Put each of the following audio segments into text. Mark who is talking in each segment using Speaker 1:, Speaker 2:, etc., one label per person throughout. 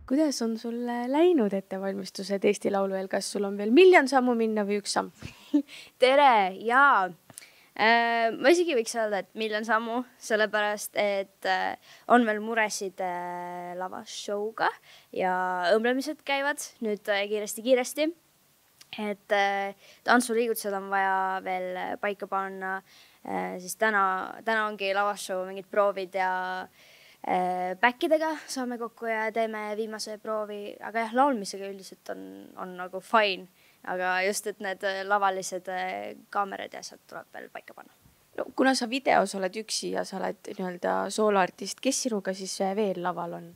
Speaker 1: Kuidas on sul läinud ettevalmistused Eesti Laulueel? Kas sul on veel 1 000 000 sammu minna või 1 samm?
Speaker 2: Tere, jaa. Ma isegi võiks öelda, et 1 000 000 sammu, sellepärast, et on veel muresid lavashowga ja õmblemised käivad nüüd kiiresti. Et tantsuliigutused on vaja veel paika panna, siis täna ongi lavashow mingid proovid ja backidega saame kokku ja teeme viimase proovi, aga jah, laulmisega üldiselt on nagu fine, aga just, et need lavalised kaamerad ja asjad tuleb veel paika panna.
Speaker 1: No, kuna sa videos oled üksi ja sa oled nii-öelda sooloartist, kes sinuga siis veel laval on?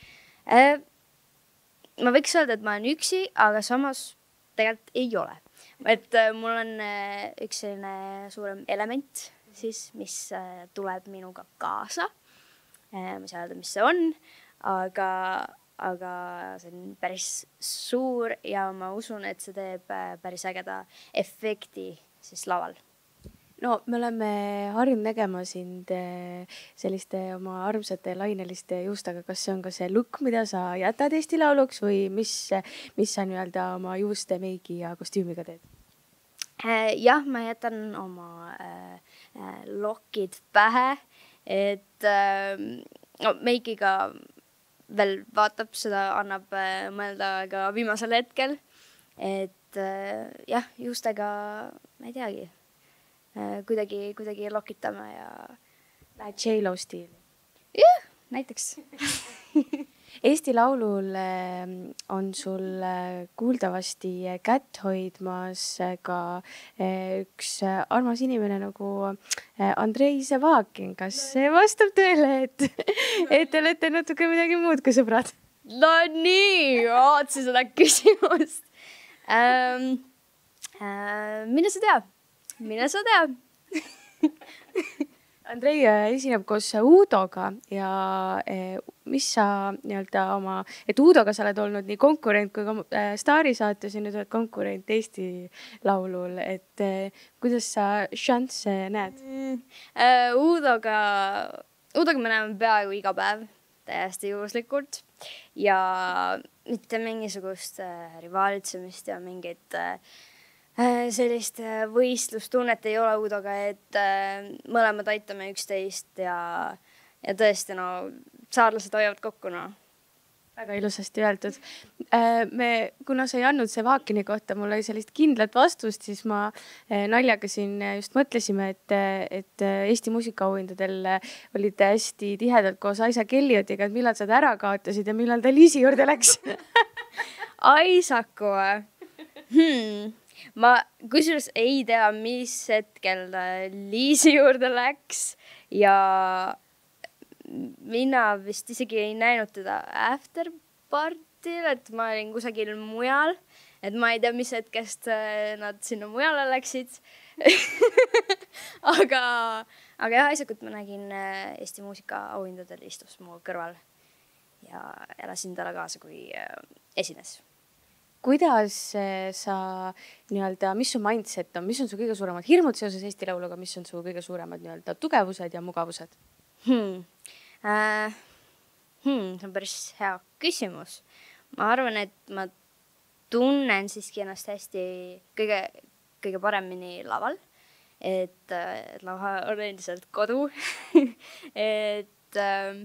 Speaker 2: Ma võiks öelda, et ma olen üksi, aga samas tegelikult ei ole. Et mul on üks selline suurem element siis, mis tuleb minuga kaasa. Ma ei saa öelda, mis see on, aga see on päris suur ja ma usun, et see teeb päris ägeda efekti siis laval.
Speaker 1: No, me oleme harjunud nägema sind selliste oma armsate laineliste juustega. Kas see on ka see look, mida sa jätad Eesti Lauluks või mis sa nii-öelda oma juuste, meigi ja kostüümiga teed?
Speaker 2: Jah, ma jätan oma lokid pähe, et meigiga veel vaatab, seda annab mõelda ka viimasel hetkel. Et jah, juustega ma ei teagi. Kuidagi lokitame ja
Speaker 1: lähed J-Lo stiili.
Speaker 2: Jah, näiteks.
Speaker 1: Eesti Laulul on sul kuuldavasti kätt hoidmas ka üks armas inimene nagu Andrei Sevakin. Kas see vastab tõele, et te olete natuke midagi muud kui sõbrad?
Speaker 2: No nii, ootsi seda küsimust. Mine sa tea.
Speaker 1: Andrei esineb koos Uudoga ja mis sa nii-öelda et Uudoga sa oled olnud nii konkurent kui ka Staarisaates ja nüüd oled konkurent Eesti Laulul, et kuidas sa šansse näed?
Speaker 2: Uudoga me näeme peaaegu iga päev täiesti juhuslikult ja mitte mingisugust rivaalitsemist ja mingit sellist võistlustunnet ei ole Uudoga, et mõlemad aitame üksteist ja tõesti, saarlased hoiavad kokku.
Speaker 1: Väga ilusasti öeldud. Kuna sa ei andnud Sevakini kohta mulle sellist kindlat vastust, siis ma naljaga siin just mõtlesime, et Eesti muusikaauhindadel olid hästi tihedalt koos Isaac Elliotiga, et millal sa ta ära kaotasid ja millal ta Liisi juurde läks?
Speaker 2: Isaacu ma kusjuures ei tea, mis hetkel Liisi juurde läks ja mina vist isegi ei näinud teda afterpartil, et ma olin kusagil mujal, et ma ei tea, mis hetkest nad sinna mujale läksid. aga jah, Isaakut ma nägin Eesti muusikaauhindadel istus mu kõrval ja elasin talle kaasa, kui esines.
Speaker 1: Kuidas sa nii-öelda, mis su mindset on, mis on su kõige suuremad hirmud seoses Eesti Lauluga, mis on su kõige suuremad nii-öelda tugevused ja mugavused?
Speaker 2: See on päris hea küsimus. Ma arvan, et ma tunnen siiski ennast hästi kõige paremini laval, et lava on endiselt kodu. Et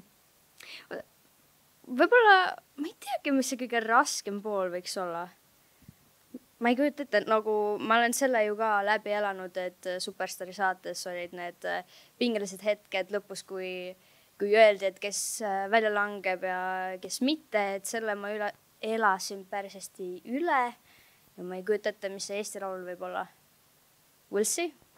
Speaker 2: võib-olla, ma ei teagi, mis see kõige raskem pool võiks olla. Ma ei kujuta ette, nagu ma olen selle ju ka läbi elanud, et Superstaari saates olid need pingelised hetked lõpus, kui öeldi, et kes välja langeb ja kes mitte, et selle ma elasin päris hästi üle ja ma ei kujuta ette, mis see Eesti Laul võib olla. We'll see.